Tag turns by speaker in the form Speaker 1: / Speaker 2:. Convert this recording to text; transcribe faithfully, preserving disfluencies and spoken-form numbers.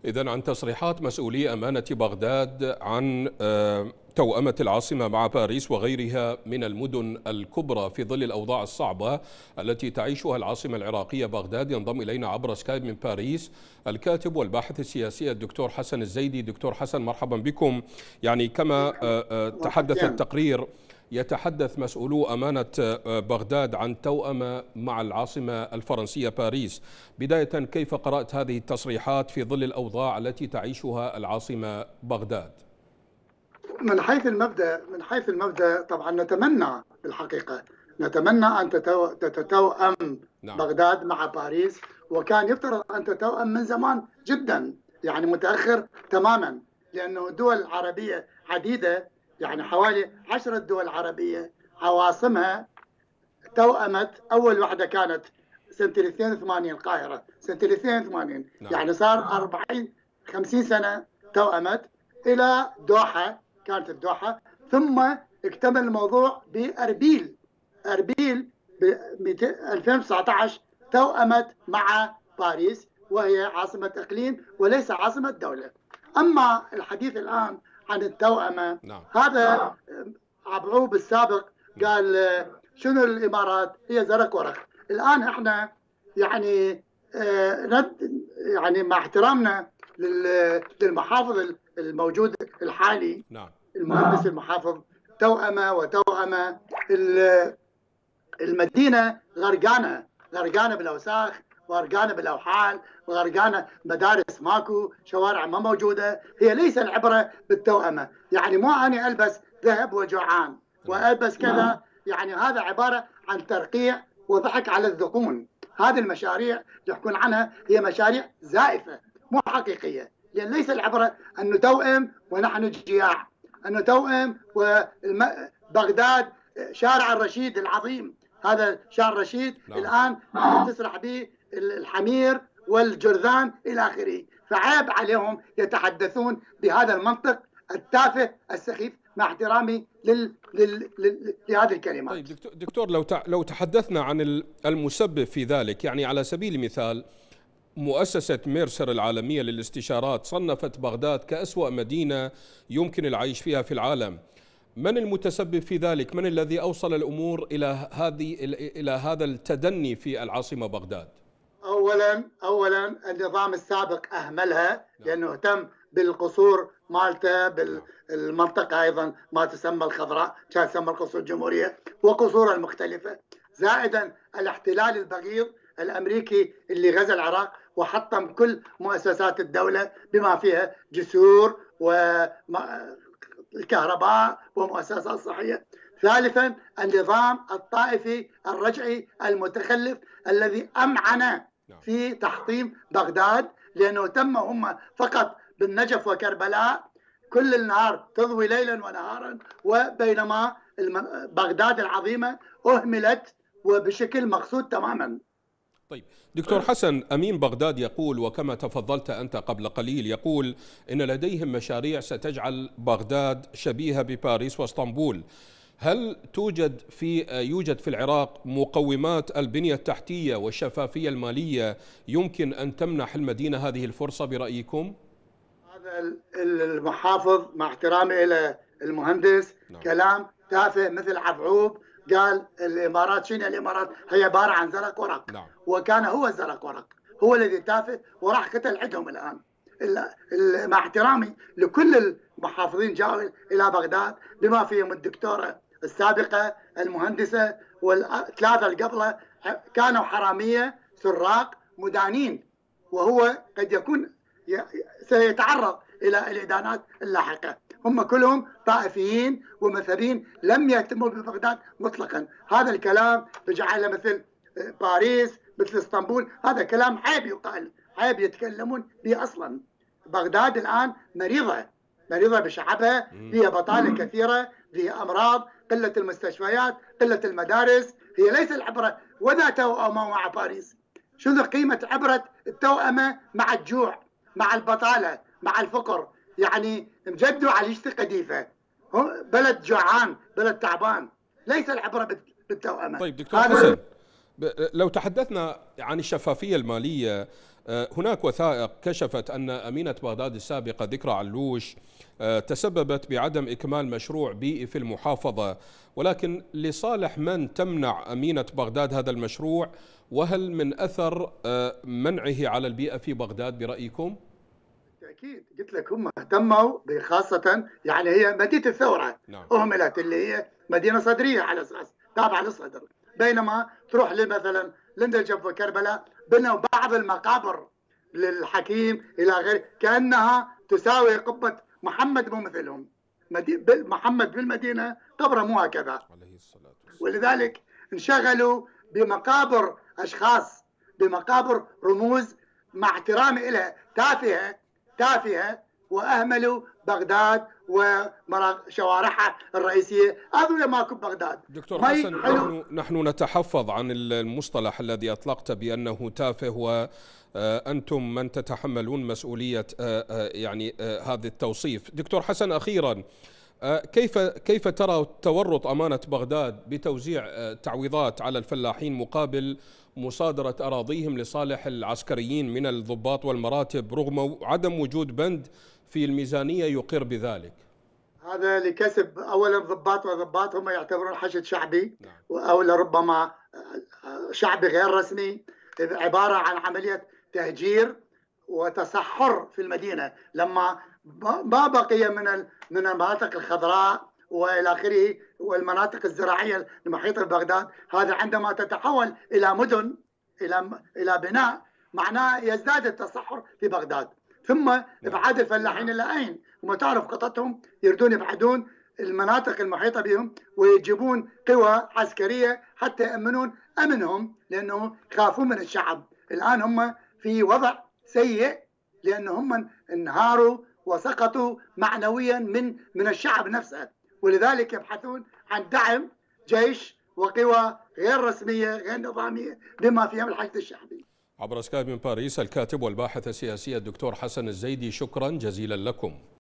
Speaker 1: إذن عن تصريحات مسؤولي أمانة بغداد عن توأمة العاصمة مع باريس وغيرها من المدن الكبرى في ظل الأوضاع الصعبة التي تعيشها العاصمة العراقية بغداد، ينضم إلينا عبر سكايب من باريس الكاتب والباحث السياسي الدكتور حسن الزيدي. دكتور حسن، مرحبا بكم. يعني كما تحدث التقرير، يتحدث مسؤولو أمانة بغداد عن توأمة مع العاصمة الفرنسية باريس. بداية، كيف قرأت هذه التصريحات في ظل الأوضاع التي تعيشها العاصمة بغداد؟
Speaker 2: من حيث المبدأ من حيث المبدأ طبعا نتمنى بالحقيقة نتمنى أن تتوأم نعم. بغداد مع باريس، وكان يفترض أن تتوأم من زمان جدا، يعني متأخر تماما، لأنه دول عربية عديدة، يعني حوالي عشرة دول عربية عواصمها توأمت. أول واحدة كانت سنة اثنين وثمانين القاهرة، سنة اثنين وثمانين نعم. يعني صار أربعين خمسين سنة توأمت إلى دوحة، كانت الدوحة، ثم اكتمل الموضوع بأربيل. أربيل ب ألفين وتسعة عشر توأمت مع باريس، وهي عاصمة إقليم وليس عاصمة دولة. أما الحديث الآن عن التوأمة نعم. هذا عبعوه بالسابق قال شنو الإمارات هي زرق ورق. الآن احنا يعني رد يعني مع احترامنا للمحافظ الموجود الحالي نعم. المهندس المحافظ، توأمة وتوأمة المدينة غرقانة غرقانة بالأوساخ، وغرقانة بالأوحال، وغرقانة مدارس ماكو، شوارع ما موجودة. هي ليس العبرة بالتوأمة، يعني مو أنا ألبس ذهب وجوعان وألبس كذا، يعني هذا عبارة عن ترقيع وضحك على الذقون. هذه المشاريع يحكون عنها هي مشاريع زائفة مو حقيقية، لأن ليس العبرة أن نتوأم ونحن جياع، أن نتوأم وبغداد شارع الرشيد العظيم، هذا شارع الرشيد نعم. الآن تسرح به الحمير والجرذان إلى آخره، فعيب عليهم يتحدثون بهذا المنطق التافه السخيف، مع احترامي لل... لل... لل... لهذه الكلمات.
Speaker 1: طيب دكتور, دكتور لو ت... لو تحدثنا عن المسبب في ذلك، يعني على سبيل المثال مؤسسة ميرسر العالمية للاستشارات صنفت بغداد كأسوأ مدينة يمكن العيش فيها في العالم. من المتسبب في ذلك؟ من الذي أوصل الأمور إلى هذه إلى هذا التدني في العاصمة بغداد؟
Speaker 2: أولا أولا النظام السابق أهملها، لأنه اهتم بالقصور مالته، بالمنطقة أيضا ما تسمى الخضراء، كان تسمى القصور الجمهورية وقصورها المختلفة، زائدا الاحتلال البغيض الأمريكي اللي غزا العراق وحطم كل مؤسسات الدولة بما فيها جسور والكهرباء ومؤسسات صحية. ثالثا النظام الطائفي الرجعي المتخلف الذي أمعن في تحطيم بغداد، لأنه تم هم فقط بالنجف وكربلاء كل النهار تضوي ليلا ونهارا، وبينما بغداد العظيمة أهملت وبشكل مقصود تماما.
Speaker 1: طيب دكتور حسن، أمين بغداد يقول، وكما تفضلت أنت قبل قليل، يقول إن لديهم مشاريع ستجعل بغداد شبيهة بباريس واسطنبول. هل توجد في يوجد في العراق مقومات البنية التحتية والشفافية المالية يمكن أن تمنح المدينة هذه الفرصة برأيكم؟
Speaker 2: هذا المحافظ مع احترامي إلى المهندس نعم. كلام تافه مثل عبعوب، قال الإمارات شنو الإمارات هي عبارة عن زرق ورق نعم. وكان هو الزرق ورق، هو الذي تافه وراح قتل عندهم الآن. مع احترامي لكل المحافظين جاءوا إلى بغداد بما فيهم الدكتورة السابقة المهندسة والثلاثة اللي قبله، كانوا حرامية سراق مدانين، وهو قد يكون سيتعرض إلى الإدانات اللاحقة. هم كلهم طائفيين ومذهبيين لم يهتموا ببغداد مطلقا. هذا الكلام بجعله مثل باريس مثل اسطنبول، هذا كلام عيب يقال، عيب يتكلمون به أصلا. بغداد الآن مريضة مريضة بشعبها، فيها بطالة كثيرة، فيها أمراض، قلة المستشفيات، قلة المدارس. هي ليس العبرة وذا توأمة مع باريس. شنو قيمة عبرة التوأمة مع الجوع، مع البطالة، مع الفقر؟ يعني مجدوا على يشتي قديفة، بلد جوعان، بلد تعبان، ليس العبرة بالتوأمة.
Speaker 1: طيب دكتور حسن، لو تحدثنا عن الشفافية المالية، هناك وثائق كشفت أن أمينة بغداد السابقة ذكرى علوش تسببت بعدم إكمال مشروع بيئي في المحافظة، ولكن لصالح من تمنع أمينة بغداد هذا المشروع؟ وهل من أثر منعه على البيئة في بغداد برأيكم؟
Speaker 2: بالتأكيد قلت لك هم اهتموا بخاصة، يعني هي مدينة الثورة نعم. أهملت، اللي هي مدينة صدرية على أساس تابعة للصدر، بينما تروح مثلا لندلجب وكربلاء بنوا بعض المقابر للحكيم إلى غيره كأنها تساوي قبة محمد، مو مثلهم. محمد بالمدينة قبره مو هكذا، ولذلك انشغلوا بمقابر أشخاص، بمقابر رموز مع احترامي إلها تافهة تافهة، وأهملوا بغداد وشوارعها الرئيسية. هذول ماكو بغداد.
Speaker 1: دكتور حسن، نحن, نحن نتحفظ عن المصطلح الذي أطلقت بأنه تافه، وأنتم من تتحملون مسؤولية يعني هذا التوصيف. دكتور حسن، أخيرا كيف كيف ترى تورط أمانة بغداد بتوزيع تعويضات على الفلاحين مقابل مصادرة أراضيهم لصالح العسكريين من الضباط والمراتب رغم عدم وجود بند في الميزانية يقر بذلك؟
Speaker 2: هذا لكسب أولا ضباط وضباط هم يعتبرون حشد شعبي أو لربما شعبي غير رسمي، عبارة عن عملية تهجير وتصحر في المدينة، لما ما بقي من من المناطق الخضراء والى اخره والمناطق الزراعيه المحيطه ببغداد. هذا عندما تتحول الى مدن الى الى بناء معناه يزداد التصحر في بغداد. ثم ابعاد الفلاحين الى اين؟ هم تعرف خطتهم يريدون يبعدون المناطق المحيطه بهم ويجيبون قوى عسكريه حتى يامنون امنهم، لانه يخافون من الشعب. الان هم في وضع سيء لانهم انهاروا وسقطوا معنويا من من الشعب نفسه، ولذلك يبحثون عن دعم جيش وقوى غير رسميه غير نظاميه بما فيهم الحشد الشعبي.
Speaker 1: عبر سكايب من باريس الكاتب والباحث السياسي الدكتور حسن الزيدي، شكرا جزيلا لكم.